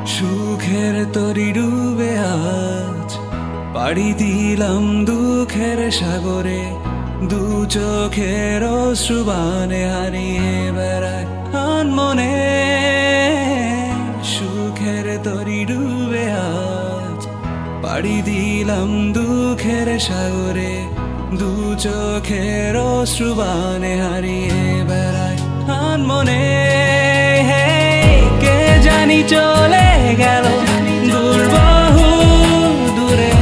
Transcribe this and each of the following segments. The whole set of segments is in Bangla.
সুখের তরি ডুবে আজ পাড়ি দিলাম দুঃখের সাগরে, দু চোখের অশ্রুবানে হারিয়ে বেড়ায় আনমনে। সুখের তরি ডুবে আজ পাড়ি দিলাম দুঃখের সাগরে, দু চোখের অশ্রুবানে হারিয়ে বেড়ায় আনমনে। কে জানি চলে গেল দূর বহু দূরে,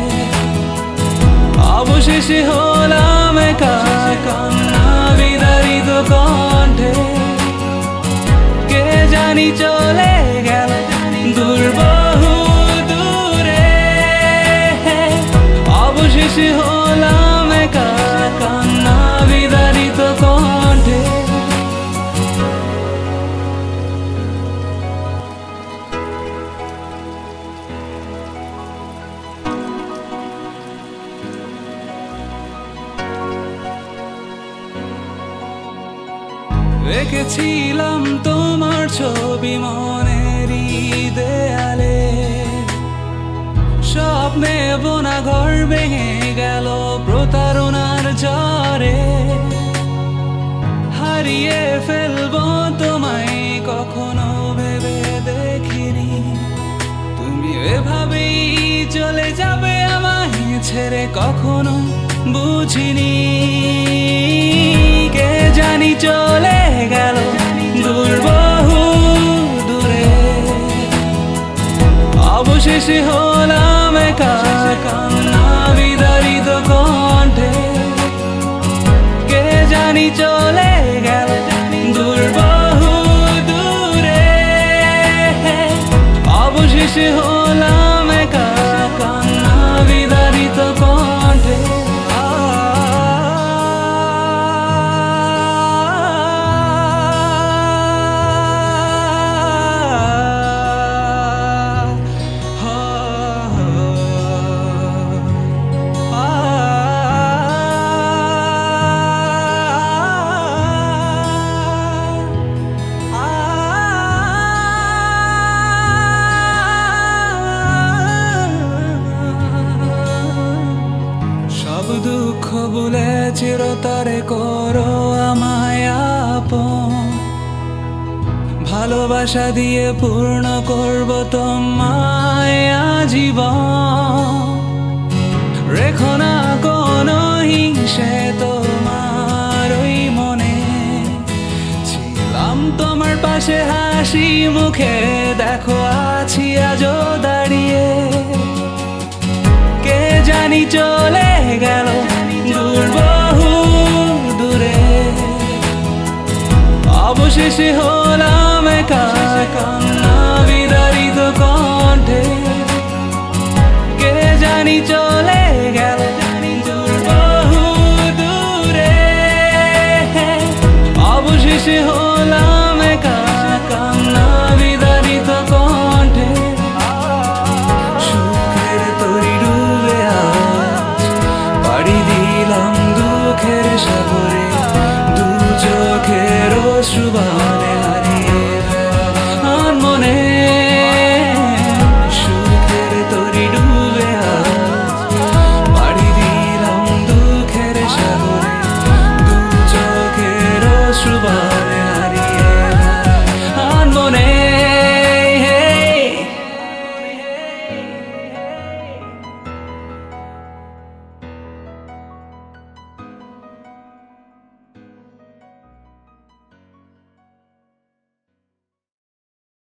অবশেষে হলাম একা কান্না বিদারিত কণ্ঠে। কে জানি চলে গেল দূর বহু দূরে, অবশেষে হলাম একা কান্না বিদারিত কণ্ঠে। রেখেছিলাম তোমার ছবি মনেরই দেয়ালে, স্বপ্নে বোনা ঘর ভেঙে গেল প্রতারণার ঝড়ে। হারিয়ে ফেলবো তোমায় কখনো ভেবে দেখিনি, তুমি এভাবেই চলে যাবে আমায় ছেড়ে কখনো বুঝিনি। কে জানি চলে গেল দূর বহু দূরে, অবশেষে হলাম একা কান্না বিদারিত কণ্ঠে। কে জানি চলে গেল দূর বহু দূরে, অবশেষে হলাম একা কান্না বিদারিত কণ্ঠে। দুঃখ ভুলে চিরতরে করো আমায় আপন, ভালোবাসা দিয়ে পূর্ণ করব তোমায় আজীবন। রেখো না কোনো হিংসে তোমার ওই মনে, ছিলাম তোমার পাশে হাসি মুখে, দেখো আছি আজও দাঁড়িয়ে। কে জানি চলে গেল দূর বহু দূরে, অবশেষে হলাম